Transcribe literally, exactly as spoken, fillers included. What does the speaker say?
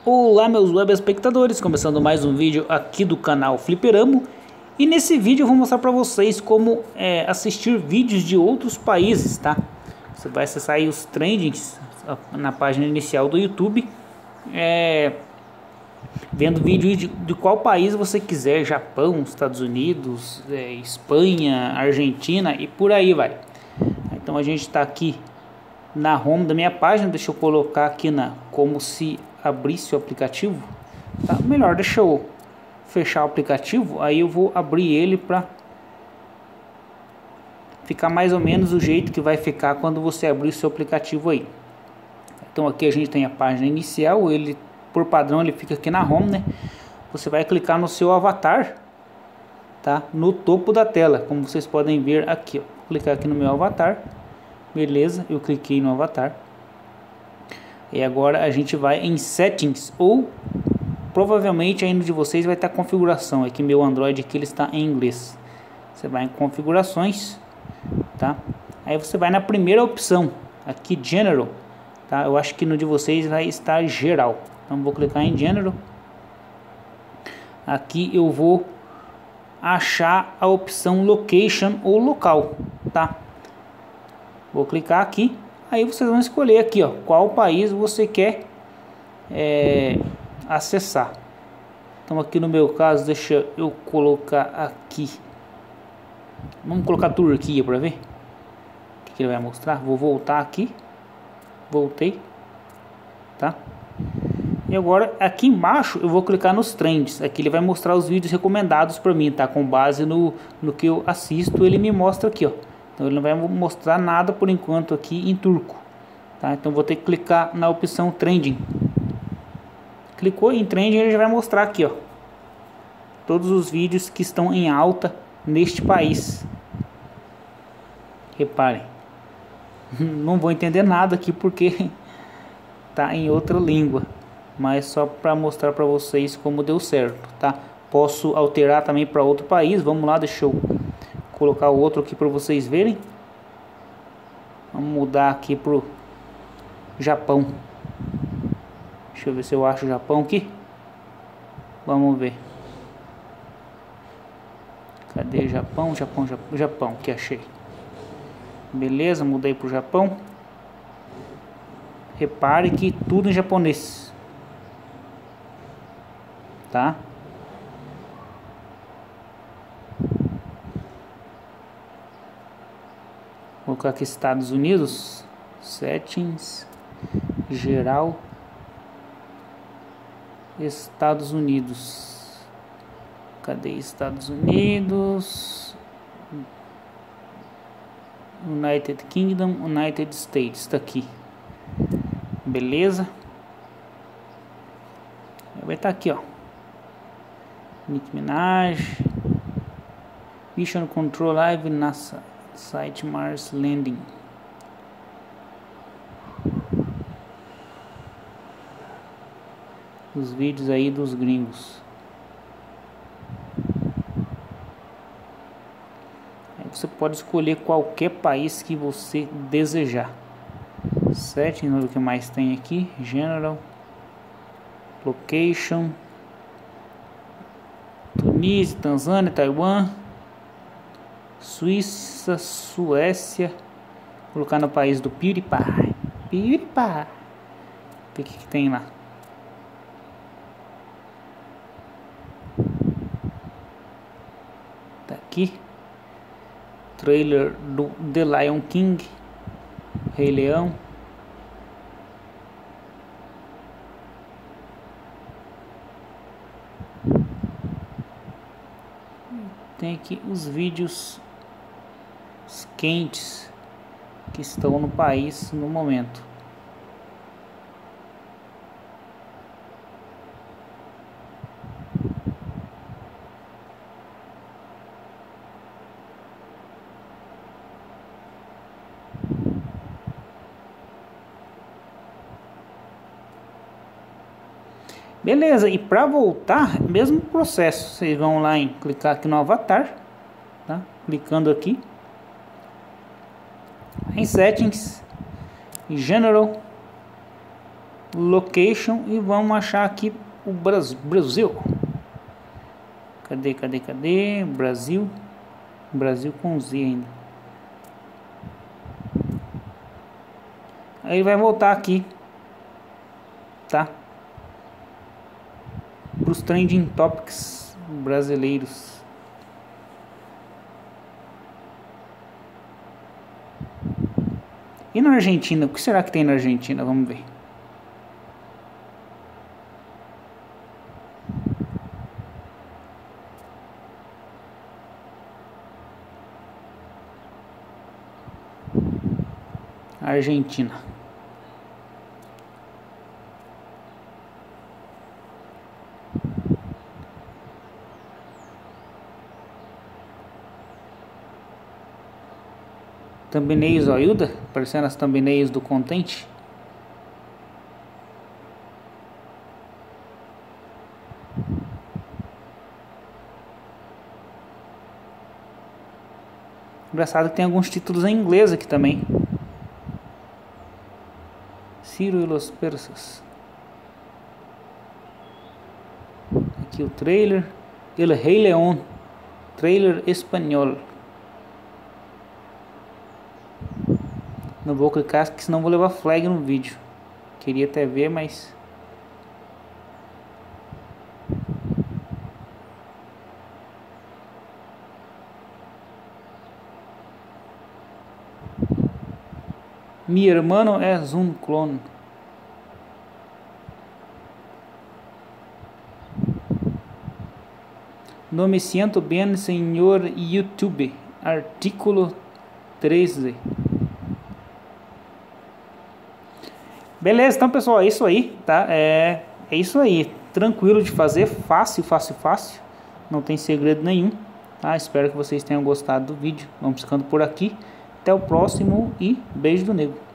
Olá meus web espectadores, começando mais um vídeo aqui do canal Fliperamo. E nesse vídeo eu vou mostrar para vocês como é, assistir vídeos de outros países, tá? Você vai acessar aí os trendings na página inicial do YouTube, é, vendo vídeo de, de qual país você quiser, Japão, Estados Unidos, é, Espanha, Argentina e por aí vai. Então a gente está aqui na home da minha página. Deixa eu colocar aqui na como se abrisse o aplicativo, tá? Melhor, deixa eu fechar o aplicativo, aí eu vou abrir ele para ficar mais ou menos do jeito que vai ficar quando você abrir o seu aplicativo aí. Então aqui a gente tem a página inicial, ele por padrão ele fica aqui na home, né? Você vai clicar no seu avatar, tá? No topo da tela, como vocês podem ver aqui, ó. Vou clicar aqui no meu avatar, beleza? Eu cliquei no avatar. E agora a gente vai em settings, ou provavelmente aí no de vocês vai estar configuração. Aqui meu Android aqui ele está em inglês. Você vai em configurações, tá? Aí você vai na primeira opção, aqui General, tá? Eu acho que no de vocês vai estar geral. Então vou clicar em General. Aqui eu vou achar a opção Location ou local, tá? Vou clicar aqui. Aí vocês vão escolher aqui, ó, qual país você quer é, acessar. Então aqui no meu caso, deixa eu colocar aqui. Vamos colocar Turquia para ver o que ele vai mostrar. Vou voltar aqui. Voltei, tá? E agora aqui embaixo eu vou clicar nos trends. Aqui ele vai mostrar os vídeos recomendados para mim, tá? Com base no, no que eu assisto, ele me mostra aqui, ó. Então ele não vai mostrar nada por enquanto aqui em turco, tá? Então vou ter que clicar na opção Trending. Clicou em Trending, ele já vai mostrar aqui, ó, todos os vídeos que estão em alta neste país. Reparem, não vou entender nada aqui porque tá em outra língua, mas só para mostrar para vocês como deu certo, tá? Posso alterar também para outro país. Vamos lá, deixa eu colocar o outro aqui para vocês verem. Vamos mudar aqui pro Japão. Deixa eu ver se eu acho o Japão aqui. Vamos ver. Cadê Japão? Japão, Japão, Japão, que achei. Beleza, mudei pro Japão. Repare que tudo em japonês, tá? Vou colocar aqui Estados Unidos, settings, geral, Estados Unidos. Cadê Estados Unidos? United Kingdom, United States, está aqui. Beleza? Vai estar aqui, ó. Nicki Minaj, Mission Control Live, NASA Site Mars Landing. Os vídeos aí dos gringos. Aí você pode escolher qualquer país que você desejar. Settings, vamos ver o que mais tem aqui. General, Location, Tunísia, Tanzânia, Taiwan, Suíça, Suécia. Vou colocar no país do PewDiePie. PewDiePie. O que que tem lá? Tá aqui. Trailer do The Lion King, Rei Leão. Tem aqui os vídeos quentes que estão no país no momento. Beleza, e para voltar, mesmo processo, vocês vão lá em clicar aqui no avatar, tá? Clicando aqui em settings, General, location e vamos achar aqui o Brasil. Cadê, cadê, cadê? Brasil. Brasil com Z ainda. Aí vai voltar aqui, tá? Para os trending topics brasileiros. E na Argentina? O que será que tem na Argentina? Vamos ver. Argentina. Thumbnails, ó, Ailda, aparecendo as thumbnails do content. Engraçado que tem alguns títulos em inglês aqui também. Ciro e los persas. Aqui o trailer. El Rei León. Trailer espanhol. Não vou clicar, porque senão vou levar flag no vídeo. Queria até ver, mas... Mi hermano es un clon. No me siento bien, señor YouTube. Artículo treze. Beleza, então pessoal, é isso aí, tá? É, é isso aí. Tranquilo de fazer, fácil, fácil, fácil. Não tem segredo nenhum, tá? Espero que vocês tenham gostado do vídeo. Vamos ficando por aqui. Até o próximo e beijo do nego.